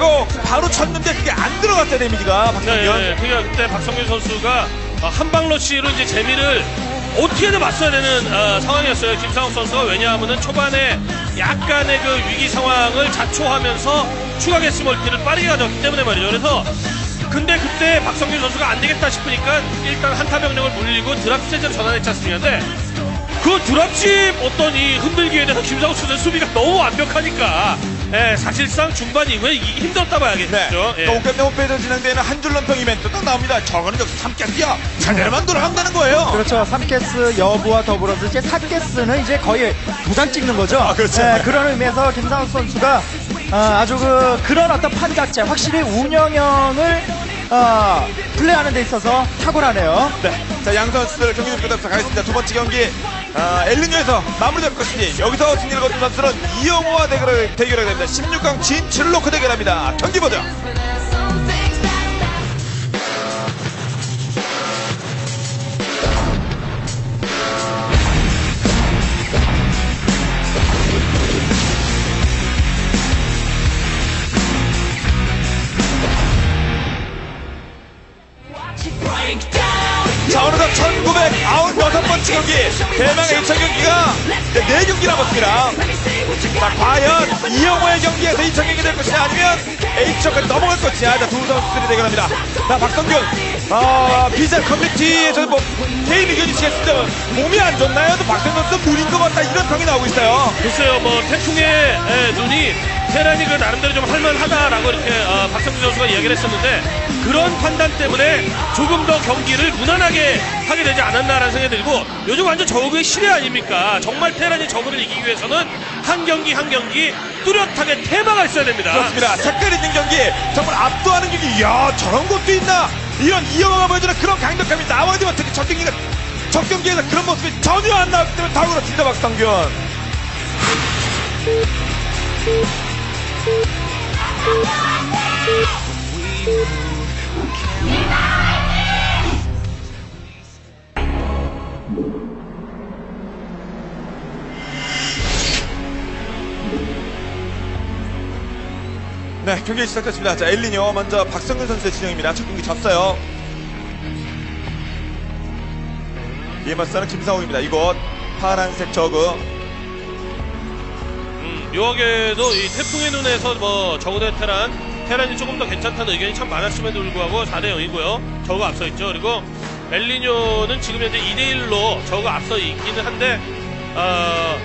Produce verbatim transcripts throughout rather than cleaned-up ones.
하고 바로 쳤는데 그게 안 들어갔어요, 데미지가. 박성균. 네, 네. 그러니까 그때 박성균 선수가 한방러시로 이제 재미를 어떻게든 맞서야 되는 어, 상황이었어요. 김상욱 선수가. 왜냐하면은 초반에 약간의 그 위기 상황을 자초하면서 추가 게스 멀티를 빠르게 가져왔기 때문에 말이죠. 그래서 근데 그때 박성균 선수가 안 되겠다 싶으니까 일단 한타 병력을 물리고 드랍 스테이지로 전환했지 않습니까? 근데 그 드랍십 어떤 이 흔들기에 대해서 김상욱 선수의 수비가 너무 완벽하니까 예, 사실상 중반 이후에 이기기 힘들었다 봐야겠죠. 네. 예. 홈페이지에서 진행되는 한 줄 런평 이벤트 딱 나옵니다. 저거는 역시 삼 개스야. 자네만 돌아간다는 거예요. 그렇죠. 삼 개스 여부와 더불어서 이제 사 개스는 이제 거의 도장 찍는 거죠. 아, 그렇죠. 네, 그런 의미에서 김상욱 선수가 어, 아주 그, 그런 어떤 판 자체, 확실히 운영형을 어, 플레이하는 데 있어서 탁월하네요. 네. 자, 양 선수들 경기 좀 끝내서 가겠습니다. 두 번째 경기, 어, 엘리뇨에서 마무리될 것이니, 여기서 승리를 거둔 선수들은 이영호와 대결을, 대결하게 됩니다. 십육 강 진출을 놓고 대결합니다. 경기 보죠. 자, 어느덧 천구백구십육 번째 경기, 대망의 이 차 경기가 네 경기 남았습니다. 자, 과연 이영호의 경기에서 이 차 경기 될 것이냐, 아니면 H조까지 넘어갈 것이냐. 자, 두 선수들이 대결합니다. 자, 박성균, 어, 비셀 커뮤니티에서 뭐 개인 의견이 지겠습니다. 몸이 안 좋나요? 또 박성균 선수 눈인 것 같다, 이런 평이 나오고 있어요. 글쎄요, 뭐 태풍의 에, 눈이 테란이 그 나름대로 좀 할만하다라고 이렇게 어, 박성균 선수가 이야기를 했었는데, 그런 판단 때문에 조금 더 경기를 무난하게 하게 되지 않았나라는 생각이 들고, 요즘 완전 저그의 시대 아닙니까? 정말 테란이 저그를 이기기 위해서는 한 경기 한 경기 뚜렷하게 테마가 있어야 됩니다. 그렇습니다. 색깔 있는 경기, 정말 압도하는 경기. 이야, 저런 것도 있나? 이런 이영호가 보여주는 그런 강력함이 나머지만 특히 첫 경기가, 첫 경기에서 그런 모습이 전혀 안 나왔기 때문에 다 그렇습니다, 박성균. 네, 경기 시작됐습니다. 자, 엘리뇨 먼저 박성균 선수의 진영입니다. 첫 경기 졌어요. 이에 맞서는 김상욱입니다. 이곳 파란색 저그. 음, 묘하게도 이 태풍의 눈에서 뭐 저그 대 테란, 테란이 조금 더 괜찮다는 의견이 참 많았음에도 불구하고 사 대 영이고요. 저그가 앞서 있죠. 그리고 엘리뇨는 지금 현재 이 대 일로 저그가 앞서 있기는 한데, 어,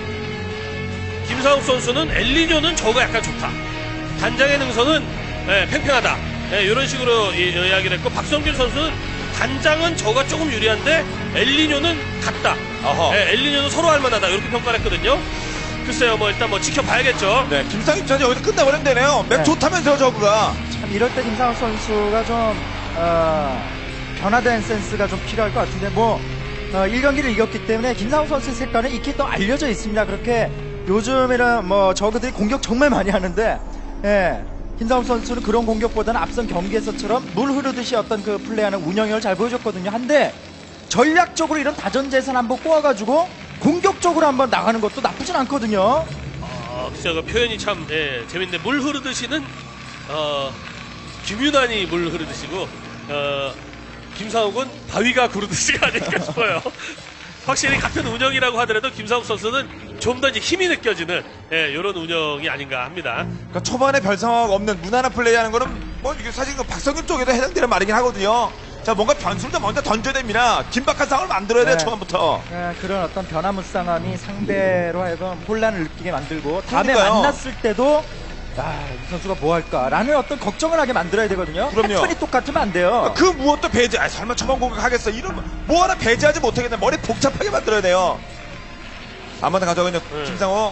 김상욱 선수는 엘리뇨는 저그가 약간 좋다. 단장의 능선은 예, 팽팽하다. 예, 이런 식으로 이, 이야기를 했고, 박성균 선수는 단장은 저가 조금 유리한데 엘리뇨는 같다. 예, 엘리뇨는 서로 할만하다. 이렇게 평가를 했거든요. 글쎄요, 뭐 일단 뭐 지켜봐야겠죠. 네, 김상욱 전이 여기서 끝내버리면 되네요. 맵 네. 좋다면서요, 저그가. 참 이럴 때 김상욱 선수가 좀 어, 변화된 센스가 좀 필요할 것 같은데, 뭐 어, 일 경기를 이겼기 때문에 김상욱 선수의 색깔은 익히 또 알려져 있습니다. 그렇게 요즘에는 뭐 저그들이 공격 정말 많이 하는데, 예, 김상욱 선수는 그런 공격보다는 앞선 경기에서처럼 물 흐르듯이 어떤 그 플레이하는 운영을 잘 보여줬거든요. 한데 전략적으로 이런 다전제선 한번 꼬아가지고 공격적으로 한번 나가는 것도 나쁘진 않거든요. 어, 글쎄요, 그 표현이 참 예, 재밌는데, 물 흐르듯이는 어, 김윤환이 물 흐르듯이고, 어, 김상욱은 바위가 구르듯이가 아닐까 싶어요. 확실히 같은 운영이라고 하더라도 김상욱 선수는 좀 더 이제 힘이 느껴지는 예, 이런 운영이 아닌가 합니다. 그러니까 초반에 별 상황 없는 무난한 플레이하는 거는 뭐 이게 사실 그 박성균 쪽에도 해당되는 말이긴 하거든요. 자, 뭔가 변수를 좀 먼저 던져야 됩니다. 긴박한 상황을 만들어야 돼요, 네. 초반부터. 예, 그런 어떤 변화무쌍함이 상대로 하여금 혼란을 느끼게 만들고, 다음에 그러니까요. 만났을 때도 아, 이 선수가 뭐 할까라는 어떤 걱정을 하게 만들어야 되거든요. 그럼요. 패턴이 똑같으면 안 돼요. 그 무엇도 배제, 아, 설마 초반 공격하겠어. 이러면 뭐 하나 배제하지 못하겠네. 머리 복잡하게 만들어야 돼요. 아무나 가져가 있는 네. 김상호.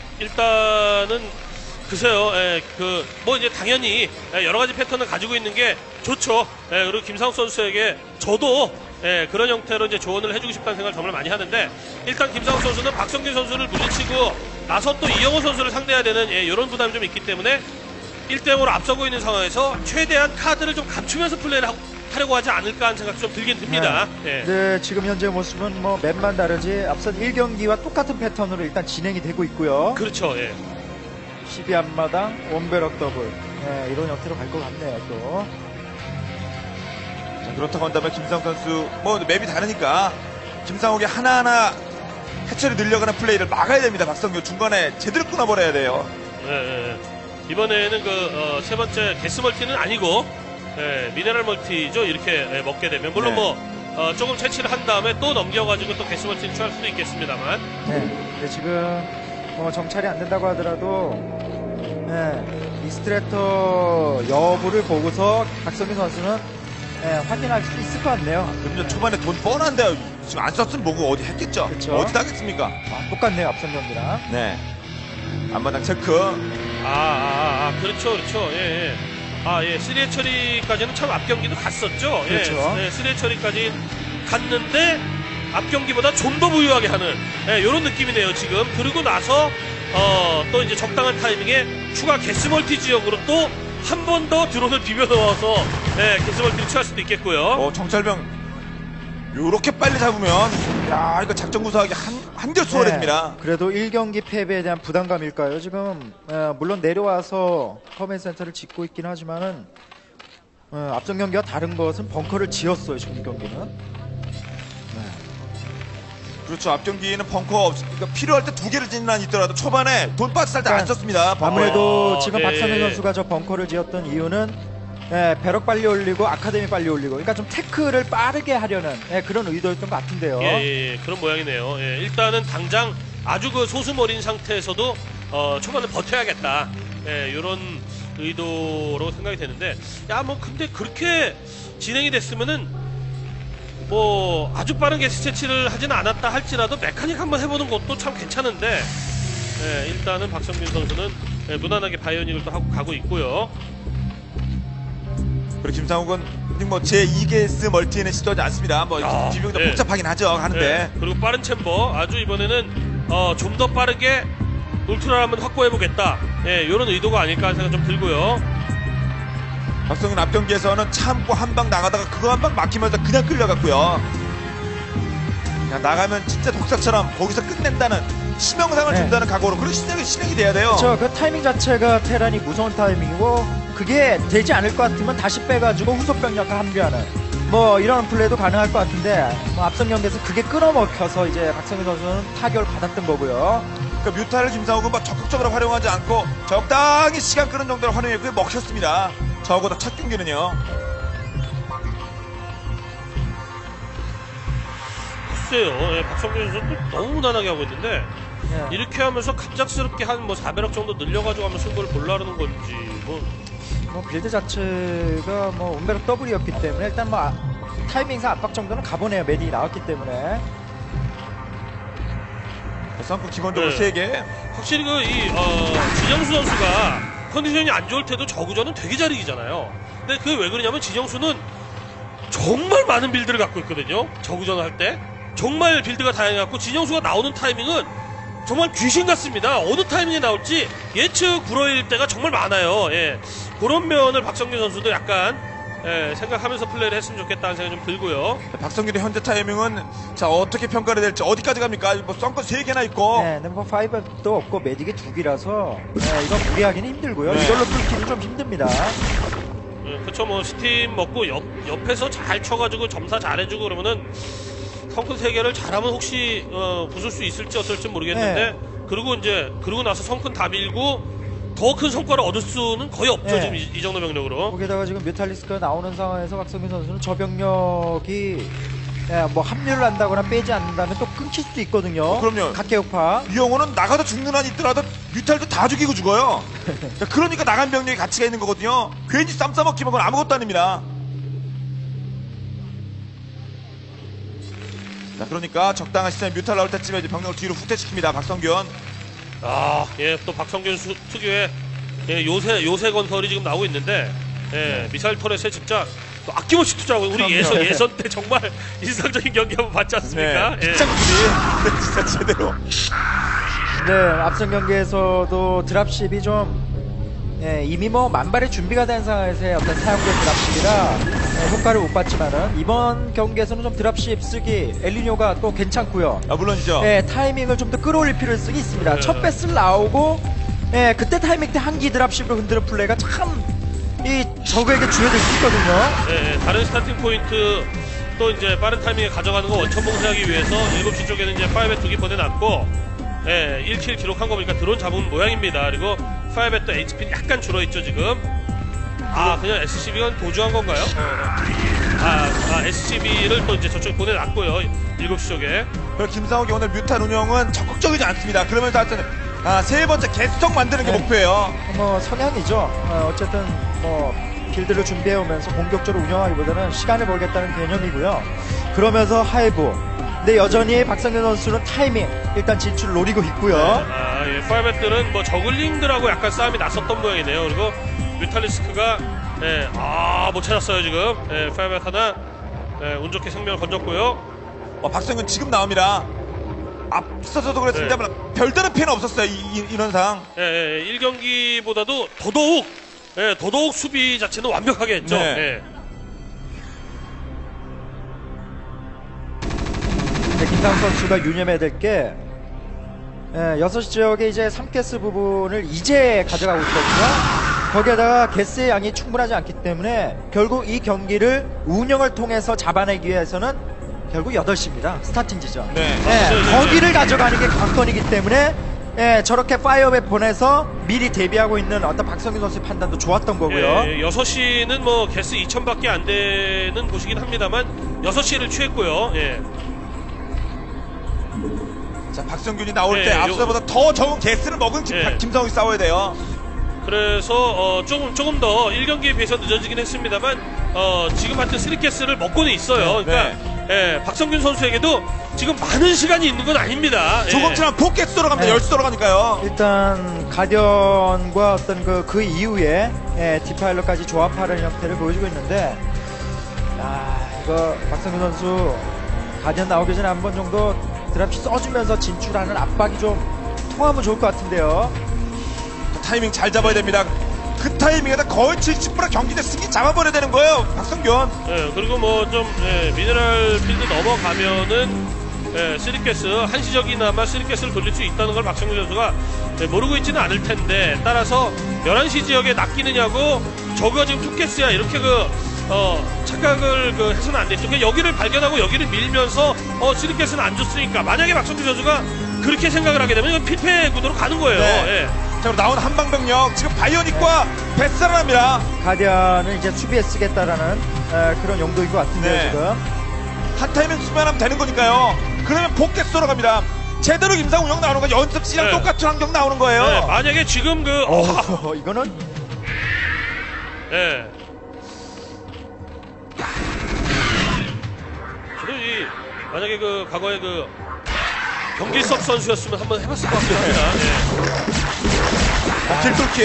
일단은 글쎄요, 예, 그, 뭐 이제 당연히 여러 가지 패턴을 가지고 있는 게 좋죠. 예, 그리고 김상욱 선수에게 저도 예, 그런 형태로 이제 조언을 해주고 싶다는 생각을 정말 많이 하는데, 일단 김상욱 선수는 박성균 선수를 물리치고 나서 또 이영호 선수를 상대해야 되는 예, 이런 부담이 좀 있기 때문에 일 대 영으로 앞서고 있는 상황에서 최대한 카드를 좀 감추면서 플레이를 하고, 하려고 하지 않을까 하는 생각이 좀 들긴 듭니다. 네. 예. 네, 지금 현재 모습은 뭐 맵만 다르지 앞선 일 경기와 똑같은 패턴으로 일단 진행이 되고 있고요. 그렇죠. 예. 십이 앞마당 원베럭 더블. 예, 이런 형태로 갈 것 같네요. 또 자, 그렇다고 한다면 김상욱 선수 뭐 맵이 다르니까 김상욱이 하나하나 해처리 늘려가는 플레이를 막아야 됩니다. 박성균 중간에 제대로 끊어버려야 돼요. 예, 예. 이번에는 그 어, 세 번째 게스 멀티는 아니고 예, 미네랄 멀티죠. 이렇게 예, 먹게 되면 물론 네. 뭐 어, 조금 채취를 한 다음에 또 넘겨가지고 또 게스 멀티를 취할 수도 있겠습니다만. 네, 근데 지금 뭐 정찰이 안 된다고 하더라도 예, 이스트레터 여부를 보고서 박성균 선수는 예, 확인할 수 있을 것 같네요. 그럼요. 초반에 돈 뻔한데 지금 안 썼으면 뭐고 어디 했겠죠. 그쵸. 어디 하겠습니까? 아, 똑같네요. 앞선 경기랑. 네. 앞마당 체크. 아, 아, 아, 아, 그렇죠, 그렇죠. 예, 예. 아, 예. 쓰리의 처리까지는 참 앞 경기도 갔었죠. 그렇죠. 예, 예, 쓰리의 처리까지 갔는데 앞 경기보다 좀 더 부유하게 하는 예, 이런 느낌이네요, 지금. 그리고 나서 어, 또 이제 적당한 타이밍에 추가 게스 멀티 지역으로 또 한 번 더 드론을 비벼 넣어서 예, 게스 멀티를 취할 수도 있겠고요. 어, 정찰병 요렇게 빨리 잡으면 야 이거 작전 구사하기 한, 한결 수월해집니다. 네, 그래도 일 경기 패배에 대한 부담감일까요? 지금 어, 물론 내려와서 커맨 센터를 짓고 있긴 하지만은 어, 앞전 경기와 다른 것은 벙커를 지었어요. 지금 이 경기는. 그렇죠. 앞 경기는 벙커 없, 그러니까 필요할 때 두 개를 짓는 한 있더라도 초반에 돈 빠질 때 안 썼습니다. 벙커에. 아무래도 어, 지금 예, 박성현 예. 선수가 저 벙커를 지었던 이유는 예, 배럭 빨리 올리고 아카데미 빨리 올리고 그러니까 좀 태클을 빠르게 하려는 예, 그런 의도였던 것 같은데요. 예, 예, 예, 그런 모양이네요. 예, 일단은 당장 아주 그 소수머린 상태에서도 어, 초반에 버텨야겠다. 예, 이런 의도로 생각이 되는데, 야, 뭐 근데 그렇게 진행이 됐으면은 뭐 아주 빠른 게스 채취를 하지는 않았다 할지라도 메카닉 한번 해보는 것도 참 괜찮은데, 예, 일단은 박성균 선수는 예, 무난하게 바이오닉을 또 하고 가고 있고요. 그리고 김상욱은 뭐 제이 개스 멀티는 시도하지 않습니다. 뭐 아, 비교가 네. 복잡하긴 하죠. 하는데 네, 그리고 빠른 챔버 아주 이번에는 어, 좀 더 빠르게 울트라를 한번 확보해 보겠다. 예, 이런 의도가 아닐까 하는 생각 좀 들고요. 박성균 앞 경기에서는 참고 한 방 나가다가 그거 한 방 막히면서 그냥 끌려갔고요. 그냥 나가면 진짜 독사처럼 거기서 끝낸다는 치명상을 네. 준다는 각오로 그런 실력이 실행이 돼야 돼요. 그렇죠. 그 타이밍 자체가 테란이 무서운 타이밍이고 그게 되지 않을 것 같으면 다시 빼가지고 후속 병력과 합류하는 뭐 이런 플레이도 가능할 것 같은데 뭐 앞선 경기에서 그게 끌어먹혀서 이제 박성현 선수는 타격을 받았던 거고요. 그러니까 뮤타를 김상욱은 막 적극적으로 활용하지 않고 적당히 시간 끄는 정도로 활용했고 먹혔습니다. 저보다 첫 경기는요. 글쎄요, 예, 박성균 선수 너무 무난하게 하고 있는데 예. 이렇게 하면서 갑작스럽게 한 뭐 사배럭 정도 늘려가지고 하면 승부를 보려는 건지 뭐. 뭐 빌드 자체가 뭐 운배럭 더블이었기 때문에 일단 뭐 아, 타이밍상 압박 정도는 가보네요. 메디 나왔기 때문에. 성큼 기본적으로 네. 세 개. 확실히 그 이 어, 진영수 선수가 컨디션이 안 좋을 때도 저구전은 되게 잘 이기잖아요. 근데 그게 왜 그러냐면 진영수는 정말 많은 빌드를 갖고 있거든요. 저구전 할 때 정말 빌드가 다양해갖고 진영수가 나오는 타이밍은 정말 귀신 같습니다. 어느 타이밍에 나올지 예측 불허일 때가 정말 많아요. 예. 그런 면을 박성균 선수도 약간 예, 생각하면서 플레이를 했으면 좋겠다는 생각이 좀 들고요. 박성균의 현재 타이밍은 자 어떻게 평가를 될지 어디까지 갑니까? 뭐 썬건 세 개나 있고. 네, 넘버 파이브도 없고 메딕이 두 개라서 네, 이건 무리하기는 힘들고요. 네. 이걸로 뚫기는 좀 힘듭니다. 예, 그쵸, 뭐 스팀 먹고 옆, 옆에서 잘 쳐가지고 점사 잘해주고 그러면은 성큰 세 개를 잘하면 혹시 어, 부술 수 있을지 어떨지 모르겠는데 네. 그리고 이제 그러고 나서 성큰 다 밀고 더 큰 성과를 얻을 수는 거의 없죠. 네. 지금 이, 이 정도 병력으로. 거기다가 지금 뮤탈리스크가 나오는 상황에서 박성균 선수는 저 병력이 예, 뭐 합류를 한다거나 빼지 않는다면 또 끊길 수도 있거든요. 어, 그럼요. 각계역파. 이영호는 나가도 죽는 한 있더라도 뮤탈도 다 죽이고 죽어요. 자, 그러니까 나간 병력이 가치가 있는 거거든요. 괜히 쌈 싸먹기만 건 아무것도 아닙니다. 자, 그러니까 적당한 시점에 뮤탈 나올 때쯤에 이제 병력을 뒤로 후퇴시킵니다. 박성균. 아, 예, 또 박성균 수, 특유의 예, 요새 요새 건설이 지금 나오고 있는데 예, 미사일 터렛에 진짜 또 아낌없이 투자하고 우리 그럼요. 예선 예선 때 정말 인상적인 경기 한번 봤지 않습니까? 네. 예. 짱구리. 진짜 제대로. 네, 앞선 경기에서도 드랍십이 좀 예, 이미 뭐 만발의 준비가 된 상황에서의 어떤 사용된 드랍십이라 예, 효과를 못 봤지만은 이번 경기에서는 좀 드랍십 쓰기 엘리뇨가 또 괜찮고요. 아, 물론이죠. 예, 타이밍을 좀 더 끌어올릴 필요성이 있습니다. 네. 첫 배슬 나오고 예, 그때 타이밍 때 한기 드랍십으로 흔드는 플레이가 참 이 적에게 주어질 수 있거든요. 예, 예, 다른 스타팅 포인트 또 이제 빠른 타이밍에 가져가는 거 원천 봉쇄하기 위해서 일곱 시 쪽에는 이제 파이브 두 개 보내놨고, 예, 일 킬 기록한 거 보니까 드론 잡은 모양입니다. 그리고 파이브 또 에이치피는 약간 줄어있죠 지금. 아, 그냥 에스씨비가 도주한 건가요? 아, 아 에스씨비를 또 이제 저쪽에 보내놨고요. 일곱 시 쪽에. 그리고 김상욱이 오늘 뮤탄 운영은 적극적이지 않습니다. 그러면서 하여튼 아, 세 번째 개수성 만드는 게 네. 목표예요. 뭐 성향이죠. 어, 어쨌든 뭐 빌드를 준비해오면서 공격적으로 운영하기보다는 시간을 벌겠다는 개념이고요. 그러면서 하이브. 근데 여전히 박성균 선수는 타이밍 일단 진출을 노리고 있고요. 아, 예, 파이브들은 뭐 저글링들하고 약간 싸움이 났었던 모양이네요. 그리고 뮤탈리스크가 예, 아, 못 찾았어요 지금. 예, 파이브 하나 예, 운 좋게 생명을 건졌고요. 어, 박성균 지금 나옵니다. 앞서서도 그랬습니다만 네. 별다른 피해는 없었어요. 이, 이, 인원상. 예, 예, 일 경기보다도 더더욱 예, 더더욱 수비 자체는 완벽하게 했죠. 네. 예. 근데 김상욱 선수가 유념해야 될 게 예, 여섯 시 지역에 이제 삼 가스 부분을 이제 가져가고 있거든요. 거기에다가 가스의 양이 충분하지 않기 때문에 결국 이 경기를 운영을 통해서 잡아내기 위해서는 결국 여덟 시입니다. 스타팅 지점. 네. 예, 네, 네, 거기를 가져가는 게 관건이기 때문에 예, 저렇게 파이어백 보내서 미리 대비하고 있는 어떤 박성균 선수의 판단도 좋았던 거고요. 예, 여섯 시는 뭐 개스 이천밖에 안 되는 곳이긴 합니다만 여섯 시를 취했고요. 예. 자, 박성균이 나올 네, 때 앞서보다 더 적은 개스를 먹은 김, 네. 김상욱이 싸워야 돼요. 그래서 어, 조금 조금 더 일 경기에 비해서 늦어지긴 했습니다만 어, 지금 하여튼 쓰리 개스를 먹고는 있어요. 네, 그러니까 예, 박성균 선수에게도 지금 많은 시간이 있는 건 아닙니다. 예. 조금 지나면 포 개스 돌아갑니다. 네. 열 수 돌아가니까요. 일단 가디언과 어떤 그, 그 이후에 예, 디파일러까지 조합하는 형태를 보여주고 있는데 야, 이거 박성균 선수 가디언 나오기 전에 한 번 정도 드랍시 써주면서 진출하는 압박이 좀 통하면 좋을 것 같은데요. 타이밍 잘 잡아야 됩니다. 그 타이밍에다 거의 칠십 퍼센트 경기대 승기 잡아버려야 되는 거예요. 박성균. 예, 그리고 뭐 좀 예, 미네랄 필드 넘어가면은 예, 쓰리캐스 한시적이나마 쓰리캐스를 돌릴 수 있다는 걸 박성균 선수가 예, 모르고 있지는 않을 텐데 따라서 열한 시 지역에 낚이느냐고 저거 지금 투캐스야 이렇게 그 어, 착각을 그 해서는 안 되죠. 그러니까 여기를 발견하고 여기를 밀면서 어, 쓰리캐스는 안 줬으니까 만약에 박성균 선수가 그렇게 생각을 하게 되면 이건 필패 구도로 가는 거예요. 네. 예. 자, 그럼 나온 한방병력 지금 바이오닉과 뱃살을 합니다. 가디언은 이제 수비에 쓰겠다라는 에, 그런 용도인 것 같은데요. 네. 지금 한 타이밍 수면하면 되는 거니까요. 그러면 복개수 돌아갑니다. 제대로 김상우 형 나오는 거 연습 시랑 네. 똑같은 환경 나오는 거예요. 네, 만약에 지금 그 어, 어, 이거는 예. 저도 이 만약에 그 과거에 그 경길석 선수였으면 한번 해봤을 것 같긴 합니다. 예. 길뚫기.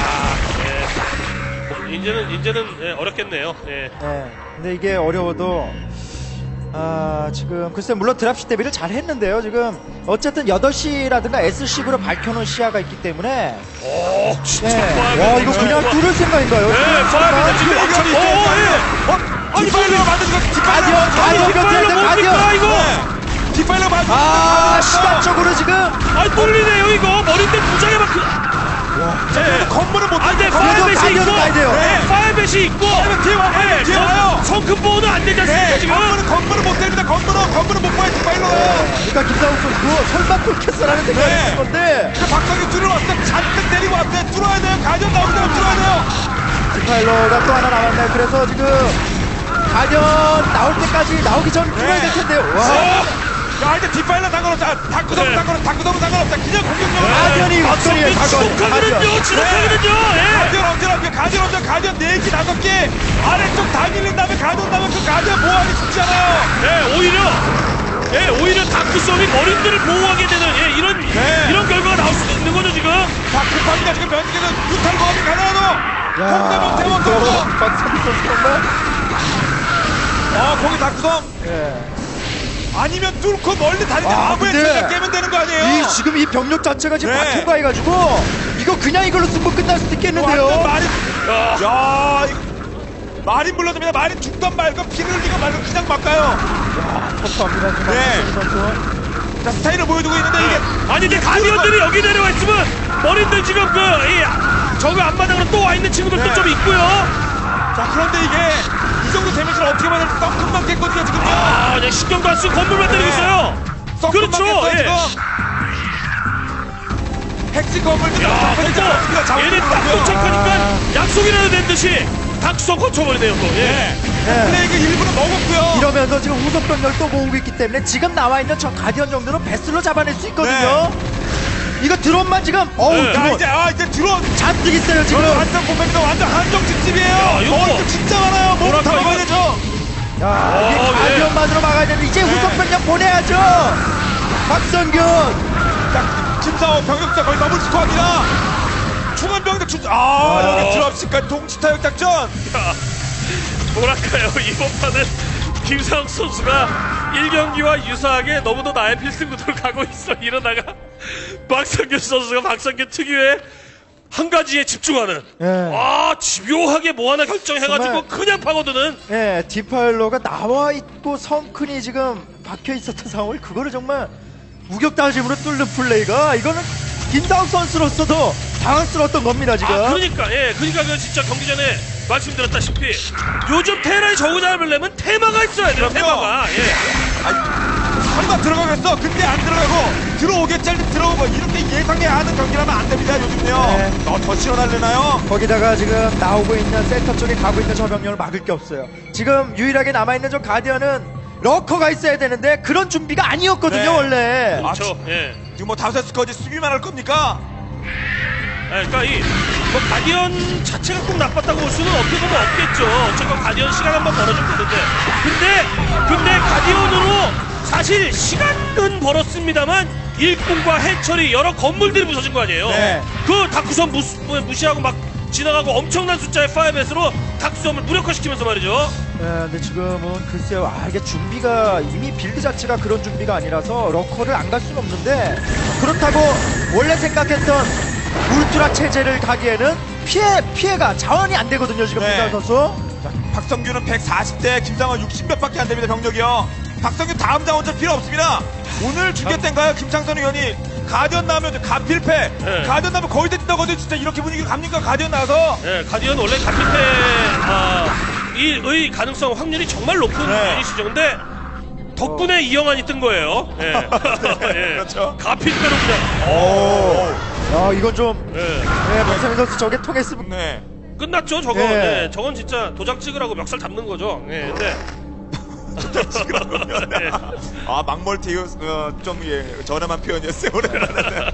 예. 이제는 이제는 예, 어렵겠네요. 예. 네. 근데 이게 어려워도 아, 지금 글쎄 물론 드랍시 대비를 잘 했는데요. 지금 어쨌든 여덟 시라든가 S식으로 밝혀놓은 시야가 있기 때문에 오, 진짜 네. 파이브 와 이거 진짜 그냥 파- 뚫을 생각인가요? 네, 파이브 지금 이거 엄청 이거 오, 이거 예. 어? 뒷발로 만든 거 뒷발로 가디언, 가디언 뒷발로 곁에 뭡니까 가디언. 이거? 네. 뒷발로 만든 아 시간적으로 지금 아니 뚫리네요 이거 머리인데 부장에 막. 네. 건물을 못 안돼 가디언, 파이브시 가디언 있고 가야 돼요. 네, 파이브시 있고 파이브 뒤에 와요, 네, 뒤에 성- 와요. 성큼보호는 안 되지 않습니까 네, 지금? 건물은 건물은 못 됩니다. 건물은 건물은 못 봐요. 뒷발로 가요. 그러니까 김상욱 선수 설마 뚫겠어라는 생각이 네. 드는 건데 박성규 들어왔어요. 잔뜩 때리고 왔어요. 뚫어야 돼요. 가디언 나오기 전에 뚫어야 돼요. 디파일러가 또 하나 남았네요. 그래서 지금 가디언 나올 때까지 나오기 전 뚫어야 될 텐데요. 와 야, 이제 뒷발로 상관없다. 다크돔 네. 상관없다. 다크돔 상관없다. 그냥 공격력을 가디언이 곽선이에요. 가디언. 지목하거든요 지목하거든요 예. 가디언 언제나 가디언 언제 가디언 네 개 다섯 개 아래쪽 다 밀린 다음에 가디언 나면 그 가디언 보호하기 쉽지 않아요. 네, 오히려 예, 오히려 다크솜이 머리들을 보호하게 되는 예, 이런 네. 이런 결과가 나올 수도 있는 거죠 지금. 다크파이가 지금 면직에서 유탈 보험이 가능하도 홍대범 대원 이거 선수. 박성규 선수 정말 아, 거기 다크섬 예. 아니면 뚫고 멀리 다니는 아, 아부에 근데 전략 깨면 되는 거 아니에요? 이 지금 이 병력 자체가 지금 네. 다 통과해가지고 이거 그냥 이걸로 승부 끝날 수도 있겠는데요. 완전 말이 야, 야, 이거 말이 물러듭니다. 말이 죽던 말고 피를 흘리고 말고 그냥 막가요. 터프합니다 지금 네. 박성규 선수. 자, 스타일을 보여주고 있는데 이게 아니 근데 가디언들이 여기 내려와 있으면 머리들 지금 그이 저그 앞마당으로 또 와 있는 친구들도 네. 좀 있고요. 자, 그런데 이게 이 정도 데미지를 어떻게 받을지 썩금만 깼거든요, 지금요. 아, 그냥 신경도 안 쓰고 건물만 때리고 네. 있어요. 썩금만 그렇죠. 깼어요, 예. 지금. 핵심 건물도 야, 썩금만 얘네 딱 도착하니까 약속이라도 된 듯이 닥성 거쳐버리네요, 또. 예. 네. 네. 플레이그 일부러 먹었고요. 이러면서 지금 후속 병력을 또 모으고 있기 때문에 지금 나와 있는 저 가디언 정도는 베슬로 잡아낼 수 있거든요. 이거 드론만 지금 어우 네. 자, 드론 이제, 아, 이제 들어. 잔뜩 있어요 지금. 저는 완전 보면서 완전 한정 집집이에요. 야, 이거 어, 이거 진짜 많아요. 뭐다 뭐랄까, 먹어야 이거- 되죠. 야, 이게 어, 예. 가디언만으로 막아야 되는데 이제 네. 후속 병력 보내야죠. 박성균. 자, 김상호 병력자 거의 넘을 것 같습니다. 중간병력 주, 아, 아. 여기 드랍시까지 동시타격 작전. 뭐랄까요, 이번 판은 김상욱 선수가 일 경기와 유사하게 너무도 나의 필승 구도로 가고 있어. 이러다가 박성균 선수가 박성균 특유의 한 가지에 집중하는, 예. 아, 집요하게 뭐 하나 결정해가지고 정말- 그냥 파고드는. 예, 디파일러가 나와 있고 성큰이 지금 박혀 있었던 상황을 그거를 정말 우격다짐으로 뚫는 플레이가 이거는 김다운 선수로서도 당황스러웠던 겁니다 지금. 아, 그러니까, 예, 그러니까 그 진짜 경기 전에 말씀드렸다시피 요즘 테란이 저그 잡으려면 테마가 있어야 돼요, 그럼요. 테마가. 예. 설마 들어가겠어? 근데 안 들어가고 들어오겠지 할때 들어오고 이렇게 예상해야 하는 경기라면 안 됩니다 요즘요. 네. 어, 더 시원하려나요? 거기다가 지금 나오고 있는 센터 쪽에 가고 있는 저 병력을 막을 게 없어요. 지금 유일하게 남아있는 저 가디언은 러커가 있어야 되는데 그런 준비가 아니었거든요 네. 원래. 아, 그렇죠. 예. 지금 뭐 다섯 스커지 수비만 할 겁니까? 예, 그러니까 이 뭐 가디언 자체가 꼭 나빴다고 볼 수는 어떻게 보면 없겠죠. 어쨌건 가디언 시간 한번 벌어주면 되는데, 근데 근데 가디언으로 사실 시간은 벌었습니다만 일꾼과 해처리 여러 건물들이 부서진 거 아니에요. 네. 그 다크섬 무시, 무시하고 막 지나가고 엄청난 숫자의 파이벳으로 다크섬을 무력화시키면서 말이죠. 예, 근데 지금은 글쎄요, 아 이게 준비가 이미 빌드 자체가 그런 준비가 아니라서 러커를 안 갈 수는 없는데 그렇다고 원래 생각했던 울트라 체제를 가기에는 피해 피해가 자원이 안 되거든요 지금 네. 김다운 선수. 자, 박성규는 백사십 대, 김상원 육십 몇 밖에 안 됩니다 병력이요. 박성규 다음 자원전 필요 없습니다. 오늘 중계때인가요? 김창선 의원이 가디언 나오면 가필패. 네. 가디언 나오면 거의 됐다거든. 진짜 이렇게 분위기 갑니까? 가디언 나와서. 예, 가디언 원래 가필패 아, 이의 가능성 확률이 정말 높은 네. 유닛이죠. 근데 덕분에 이영환이 뜬 거예요. 예. 예. 그렇죠. 가필패로 그냥 오. 야 이건 좀 예. 네, 박상민 선수 저게 통했으면 네. 끝났죠. 저거. 예. 예. 저건 진짜 도장 찍으라고 멱살 잡는 거죠. 예. 근데 예. 아, 막멀티, 어, 좀, 예, 저렴한 표현이었어요. 오랜만에.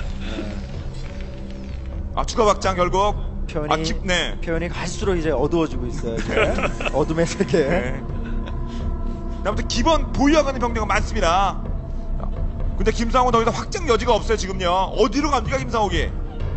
아, 추가 확장 결국. 표현이 아, 기, 네. 표현이 갈수록 이제 어두워지고 있어요. 이제. 어둠의 세계. 네. 아무튼 기본 보유하고 있는 병력은 많습니다. 근데 김상호 더 이상 확장 여지가 없어요, 지금요. 어디로 갑니까, 김상호기?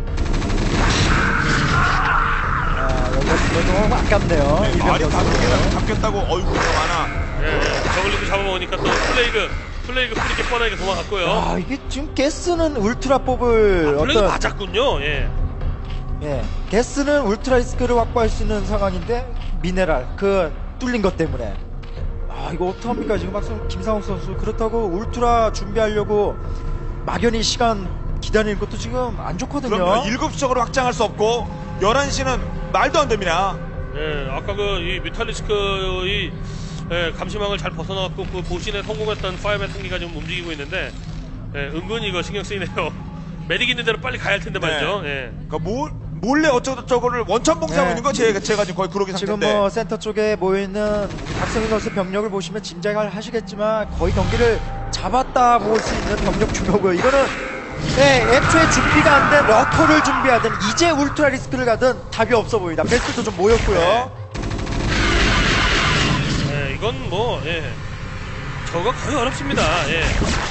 아, 여기가 너무 아깝네요. 이 말이 병력 다섯 선수. 개나 잡겠다고, 어이구, 많아. 예. 저글링도 잡아먹으니까 또 플레이그 플레이그 뿌리게 뻔하게 도망갔고요. 아 이게 지금 게스는 울트라 뽑을 플레이그 어떤 맞았군요. 예. 예, 게스는 울트라 리스크를 확보할 수 있는 상황인데 미네랄 그 뚫린 것 때문에 아 이거 어떡합니까 지금 막상 김상욱 선수 그렇다고 울트라 준비하려고 막연히 시간 기다리는 것도 지금 안 좋거든요. 그럼요. 일곱 시적으로 확장할 수 없고, 열한 시는 말도 안 됩니다. 예, 아까 그 이 뮤탈리스크의 예, 감시망을 잘 벗어나갖고 그 보신에 성공했던 파이어맨 승기가 지금 움직이고 있는데 예, 은근히 이거 신경 쓰이네요. 메딕 있는 대로 빨리 가야 할 텐데 말이죠. 예. 그러니까 몰, 몰래 어쩌고저쩌고를 원천봉사하고 네. 있는 거 제가, 제가 지금 거의 그러기 지금 상태인데. 뭐 센터 쪽에 모여있는 박성민 선수 병력을 보시면 짐작을 하시겠지만 거의 경기를 잡았다 볼 수 있는 병력 규모고요. 이거는 네, 애초에 준비가 안 된 러커를 준비하든 이제 울트라 리스크를 가든 답이 없어 보인다. 베스트도 좀 모였고요. 네. 예, 이건 뭐 예. 저거 거의 어렵습니다. 예.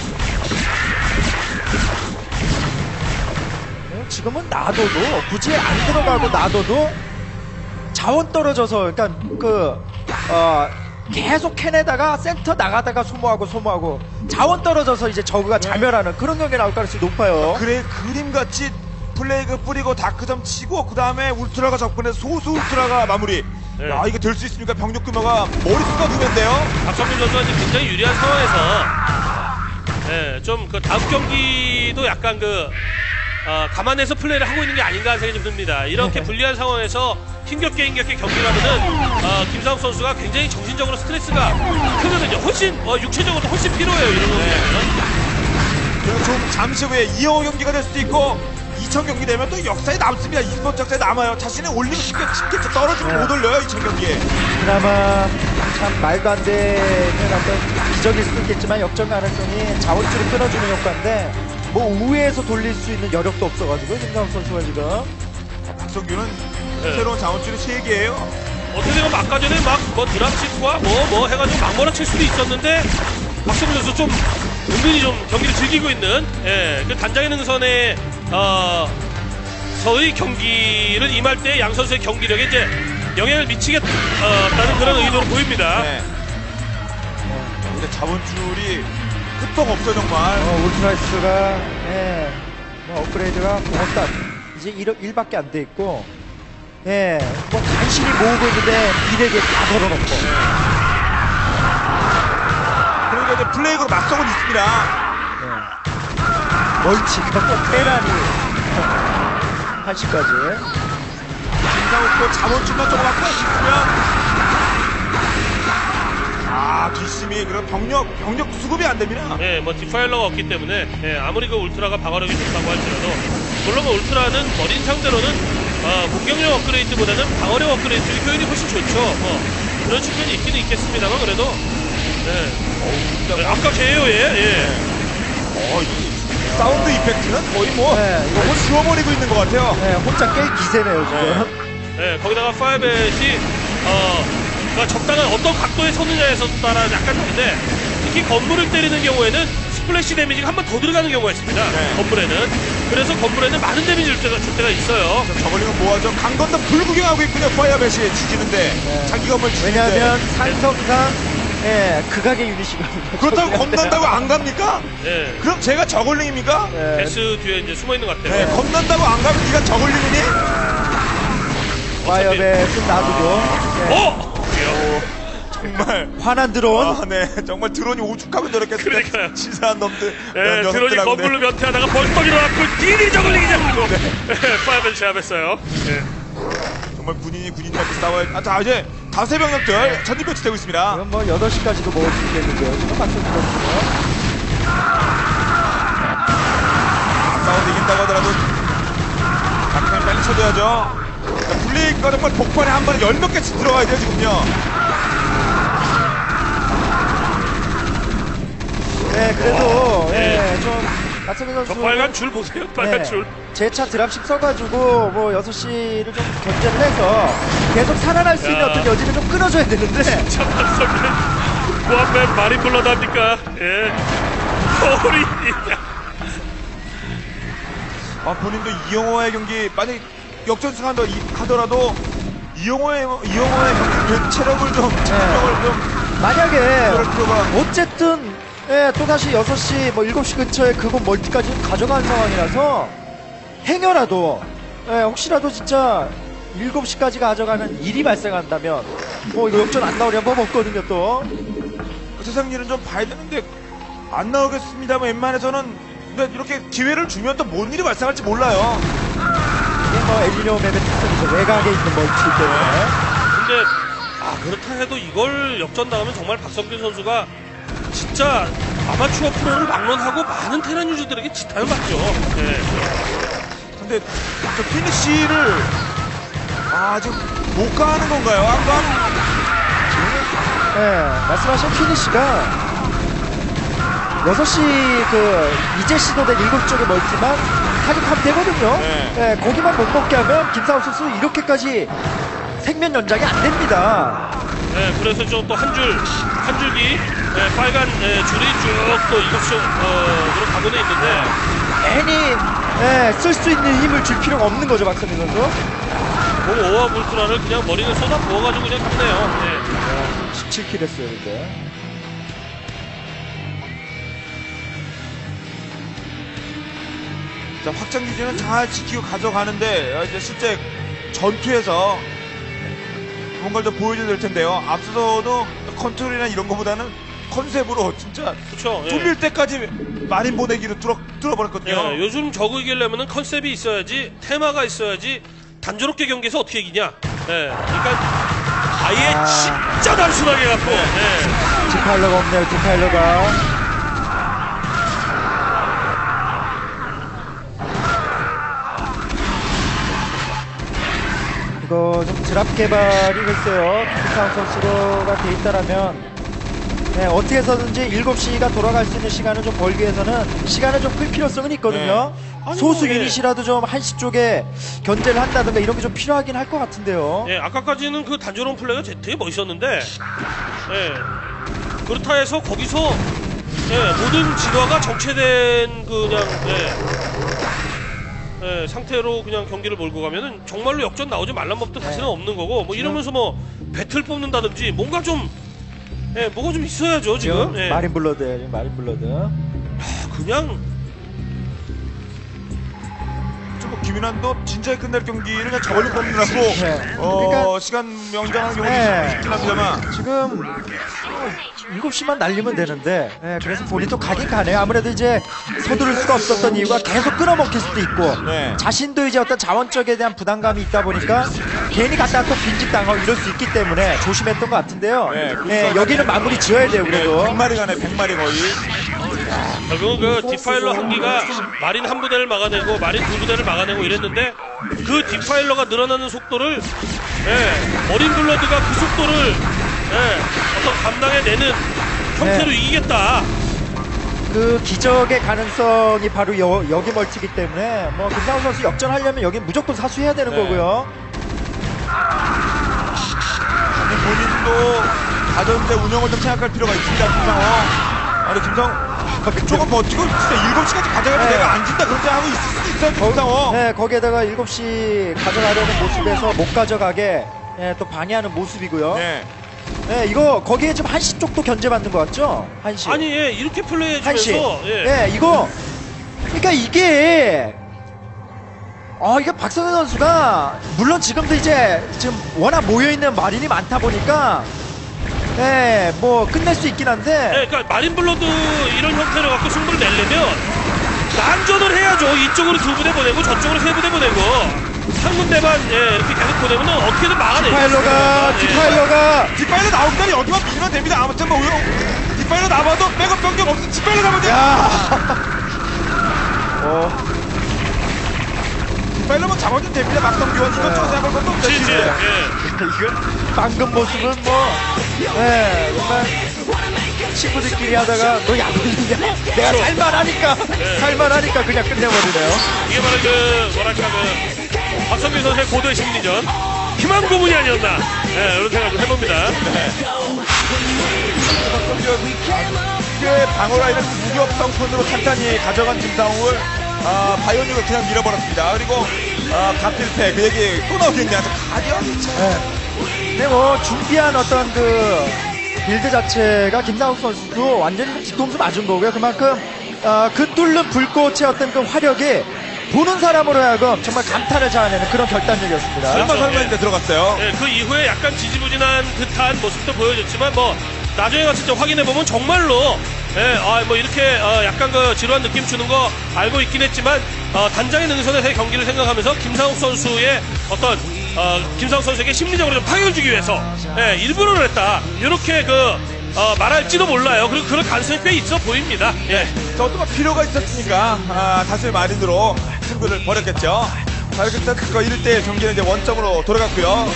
네, 지금은 놔둬도 굳이 안 들어가고 놔둬도 자원 떨어져서 그러니까 그 어, 계속 캐내다가 센터 나가다가 소모하고 소모하고 자원 떨어져서 이제 저그가 자멸하는 그런 경기 나올 가능성이 높아요. 그래, 그림같이 플레이그 뿌리고 다크점 치고, 그 다음에 울트라가 접근해서 소수 울트라가 마무리. 네. 야, 이게 될 수 있습니까? 병력 규모가 머릿수가 두배인데요. 박성민 선수가 지금 굉장히 유리한 상황에서 예, 좀 그 다음 경기도 약간 그 어, 감안해서 플레이를 하고 있는 게 아닌가 하는 생각이 좀 듭니다. 이렇게 불리한 상황에서 힘겹게 힘겹게 경기를 하면은 어, 김상욱 선수가 굉장히 정신적으로 스트레스가 크거든요. 훨씬 어, 육체적으로 훨씬 필요해요. 이런 네. 경기는. 그리고 좀 잠시 후에 이영호 경기가 될 수도 있고 이천 경기 되면 또 역사에 남습니다. e스포츠 역사에 남아요. 자신의 올리고 쉽게 쉽게 떨어지면 네. 못 올려요. 이천 경기에. 그나마 참 말도 안 되는 어떤 기적일 수도 있겠지만 역전 가능성이 자원줄을 끊어주는 효과인데 뭐 우회해서 돌릴 수 있는 여력도 없어가지고 김상욱 선수가 지금 박성규는 네. 새로운 자원줄이 세 개예요. 어떻게 보면 아까 전에 막 뭐 드랍시트와 뭐 뭐 해가지고 막 몰아칠 수도 있었는데 박성민 선수 좀 은근히 좀 경기를 즐기고 있는 예, 그 단장의 능선에 어, 서의 경기를 임할 때 양 선수의 경기력에 이제 영향을 미치겠다는 그런 의도로 보입니다. 네. 근데 자원줄이 끄떡 없어 정말. 어, 울트라이스가 예, 뭐 업그레이드가 고맙다 이제 일 밖에 안 돼 있고 예, 뭐 간신히 모으고 있는데 일에게 다 걸어놓고 그러니까 이제 플레이그로 맞서고 있습니다. 예. 멀치가 또 테란이 한시까지 김상욱도 자원줄만 조금 아까 싶으면 아 뒷심이 그런 병력 병력 수급이 안 됩니다. 예, 뭐 디파일러가 없기 때문에 예, 아무리 그 울트라가 방어력이 좋다고 할지라도 물론 뭐 울트라는 머린 상대로는 어, 공격력 업그레이드보다는 방어력 업그레이드 쪽이 효율이 훨씬 좋죠. 뭐 그런 측면이 있기는 있겠습니다만 그래도 예. 예, 아까 제요에 예. 어, 이 사운드 이펙트는 거의 뭐 네, 이거 너무 지워버리고 있는 것 같아요. 예, 혼자 깰 기세네요 지금. 예, 거기다가 파이벳이 어, 그러니까 적당한 어떤 각도에 서느냐에서 따라 약간 다른데 특히 건물을 때리는 경우에는 스플래시 데미지가 한 번 더 들어가는 경우가 있습니다. 네. 건물에는 그래서 건물에는 많은 데미지를 줄 때가, 줄 때가 있어요. 저걸리면 뭐하죠? 강건도 불구경하고 있군요. 파이어벳이 지지는데 네. 자기 건물 지지는데 왜냐하면 산성상 예, 극악의 유닛이거든요. 그렇다고 겁난다고 안 갑니까? 예. 그럼 제가 저걸링입니까? 예, 베스 뒤에 이제 숨어 있는 것 같아요. 네, 겁난다고 안 가면 네가 저걸링이니? 파이어벳은 놔두고 예, 어! 귀여워. 정말 화난 드론 아, 네, 정말 드론이 오죽하면 저렇게 그러니까요. 치사한 놈들 예, 녀석들하고, 드론이 네. 건물로 면태하다가 벌떡 일어났고 니니 저글링이 잡히고 예, 파이벳 제압했어요. 예. 정말 군인이 군인한테 싸워야 아, 자 이제 다세 병력들 전진 배치되고 있습니다. 이건 뭐 여덟 시까지도 먹을 수 있겠는데요. 지금 박수 들었고요. 싸워도 이긴다고 하더라도 약간 빨리 쳐줘야죠. 자, 분리가 정말 복판에 한 번에 열 몇 개씩 들어가야 돼요 지금요. 네, 그래도 어, 예, 예. 좀 박성민 선수 저 빨간 줄 보세요. 빨간 줄. 제차 드랍십 써가지고 뭐 여섯 시를 좀 견제를 해서 계속 살아날 수 있는 야. 어떤 여지를 좀 끊어줘야 되는데 참 박성민 무한맨 말이 불러답니까? 예. 허리 아, 본인도 이영호의 경기 만약 역전승한다 하더라도 이영호의 이영호의 경기 체력을 좀 체력을 좀 만약에 그럴 필요가 어쨌든 예, 또다시 여섯 시 뭐 일곱 시 근처에 그곳 멀티까지 가져간 상황이라서 행여라도 예, 혹시라도 진짜 일곱 시까지 가져가는 일이 발생한다면 뭐 이거 역전 안 나오려 법 없거든요 또. 세상 일은 좀 봐야 되는데 안 나오겠습니다만 웬만해서는 근데 이렇게 기회를 주면 또 뭔 일이 발생할지 몰라요. 이게 뭐 엘리노 맵의 특성이죠. 외곽에 있는 멀티 때문에. 근데 아 그렇다 해도 이걸 역전 나오면 정말 박성균 선수가 진짜 아마추어 프로를 막론하고 많은 테란 유저들에게 지탄을 받죠. 네. 근데 저 피니쉬를 아 지금 못 가는 건가요? 안 가는 네, 말씀하신 피니쉬가 여섯 시 그 이제 시도된 일곱 쪽의 멀티만 타격하면 되거든요. 네. 네, 거기만 못 먹게 하면 김상욱 선수 이렇게까지 생명 연장이 안 됩니다. 네, 그래서 좀 또 한 줄, 한 줄기, 네, 빨간 네, 줄이 쭉 또 일곱 시, 어, 으로 가고는 있는데, 괜히 네, 쓸 수 있는 힘을 줄 필요가 없는 거죠, 박선민 선수. 뭐 오와 울트라를 그냥 머리를 쏟아 부어가지고 그냥 갔네요. 네. 십칠 킬 했어요, 근데. 자, 확장 기준은 잘 지키고 가져가는데 이제 실제 전투에서 뭔가를 좀 보여줘야 될 텐데요. 앞서도 컨트롤이나 이런 거보다는 컨셉으로 진짜 그렇죠. 예. 뚫릴 때까지 마린 보내기로 뚫어, 뚫어버렸거든요. 예, 요즘 저그 이기려면은 컨셉이 있어야지, 테마가 있어야지, 단조롭게 경기에서 어떻게 이기냐. 예, 그러니까 아예 아. 진짜 단순하게 갖고. 예. 디파일러가 없네요. 디파일러가. 이거 좀 드랍 개발이 글쎄요. 김상훈 선수가 돼 있다라면 네, 어떻게 해서든지 일곱 시가 돌아갈 수 있는 시간을 좀 벌기 위해서는 시간을 좀 끌 필요성은 있거든요. 네. 아니, 소수 뭐, 예. 유닛이라도 좀 한시 쪽에 견제를 한다든가 이런 게 좀 필요하긴 할 것 같은데요. 예, 아까까지는 그 단조로운 플레이가 되게 멋있었는데, 예, 그렇다 해서 거기서 예, 모든 진화가 정체된 그냥 예, 예, 상태로 그냥 경기를 몰고 가면은 정말로 역전 나오지 말란 법도 사실은 네. 없는 거고, 뭐 이러면서 뭐 배틀 뽑는다든지 뭔가 좀 예, 뭐가 좀 있어야죠 지금. 예. 마린 블러드예요. 지금 마린 블러드. 그냥 좀 김윤환도 진작에 끝날 경기를 그냥 저걸로 뽑느라고 네. 어, 그러니까- 시간 명장한 경우도 네. 있긴 합니다만 지금 일곱 시만 날리면 되는데 예, 그래서 본인도 가긴 가네요. 아무래도 이제 서두를 수가 없었던 이유가 계속 끊어먹힐 수도 있고 네. 자신도 이제 어떤 자원적에 대한 부담감이 있다 보니까 괜히 갔다가 또 빈집당하고 이럴 수 있기 때문에 조심했던 것 같은데요. 네, 예, 그렇죠. 여기는 마무리 지어야 돼요. 그래도 백 마리 가네 백 마리 거의. 결국은 그 디파일러 한 기가 마린 한 부대를 막아내고 마린 두 부대를 막아내고 이랬는데, 그 디파일러가 늘어나는 속도를 예, 어린 블러드가 그 속도를 예, 어떤 감당해내는 형태로 네. 이기겠다. 그 기적의 가능성이 바로 여, 여기 멀티기 때문에 뭐 김상훈 선수 역전하려면 여기 무조건 사수해야 되는 네. 거고요. 본인도 가전제 운영을 좀 생각할 필요가 있습니다. 김상호. 아니 김상호 조금 버티고 진짜 일곱 시까지 가져가면 네. 내가 안 진다 그런 생각하고 있을 수도 있어요. 김상호. 네, 거기에다가 일곱 시 가져가려는 모습에서 못 가져가게 예, 또 방해하는 모습이고요. 네. 네. 이거 거기에 지금 한시 쪽도 견제받는 것 같죠? 한시. 아니 예, 이렇게 한시. 플레이해주면서 예. 예, 이거 그러니까 이게 아, 이게 박성현 선수가 물론 지금도 이제 지금 워낙 모여 있는 마린이 많다 보니까 예, 뭐 끝낼 수 있긴 한데 예, 그러니까 마린 블러드 이런 형태를 갖고 승부를 내려면 난전을 해야죠. 이쪽으로 두 부대 보내고 저쪽으로 세 부대 보내고 한 군데만 예, 이렇게 계속 보내면 어떻게든 막아내죠. 디파일러가 예. 디파일러가 뒷발로 나오기 전에 여기만 밀면 됩니다. 아무튼 뭐 우요- 뒷발로 나와도 백업 병력 없어 뒷발로 나면 돼요. 야. 어. 뒷발로만 잡아주면 됩니다. 막상 비원 이것저것 생각할 것도 없죠. 진짜, 지금. 예. 이건 방금 모습은 뭐, 예, 정말 친구들끼리 하다가 너 야구이냐? 내가 살만하니까, 살만하니까 그냥 끝내버리네요. 이게 바로 그 뭐랄까 그 박성균 선수의 고도의 심리전 희망 고문이 아니었나 예, 이런 생각을 해봅니다. 꽤 방어라인을 무격성선으로 탄탄히 가져간 김상욱을 아, 바이오닉을 그냥 밀어버렸습니다. 그리고 아, 가필패 그 얘기 또 나오겠냐. 가디언이 참. 예. 근데 뭐, 준비한 어떤 그, 빌드 자체가 김상욱 선수도 완전히 뒤통수 맞은 거고요. 그만큼, 어, 그 뚫는 불꽃의 어떤 그 화력이 보는 사람으로 하여금 정말 감탄을 자아내는 그런 결단력이었습니다. 설마 그렇죠. 설마 했는데 들어갔어요. 예, 그 이후에 약간 지지부진한 듯한 모습도 보여줬지만 뭐 나중에 가서 좀 확인해 보면 정말로 예, 아, 뭐 이렇게 어, 약간 그 지루한 느낌 주는 거 알고 있긴 했지만 어, 단장의 능선에서의 경기를 생각하면서 김상욱 선수의 어떤 어, 김상욱 선수에게 심리적으로 좀 파격을 주기 위해서 예, 일부러 그랬다 이렇게 그 어, 말할지도 몰라요. 그리고 그런 가능성이 꽤 있어 보입니다. 예. 저도 필요가 있었으니까 아, 다수의 마린으로 승부를 벌였겠죠. 자, 이렇게 그 일 대 경기는 이제 원점으로 돌아갔고요.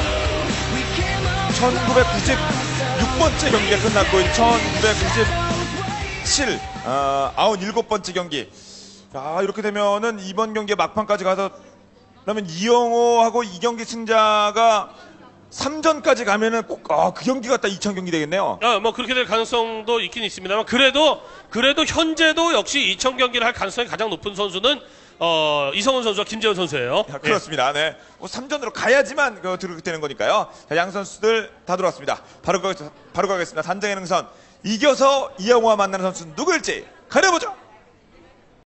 천구백구십육 번째 경기가 끝났고 천구백구십칠 어, 구십칠 번째 경기. 자, 이렇게 되면은 이번 경기에 막판까지 가서 그러면 이영호하고 이경기 승자가 삼 전까지 가면은 꼭, 아, 그 경기가 딱 이천 경기 되겠네요. 아, 뭐 그렇게 될 가능성도 있긴 있습니다만 그래도 그래도 현재도 역시 이천 경기를 할 가능성이 가장 높은 선수는 어, 이성훈 선수와 김재현 선수예요. 아, 그렇습니다. 네. 뭐 삼 전으로 가야지만 그 들어오게 되는 거니까요. 자, 양 선수들 다 들어왔습니다. 바로 가, 바로 가겠습니다. 단장의 능선. 이겨서 이영호와 만나는 선수는 누구일지 가려보죠.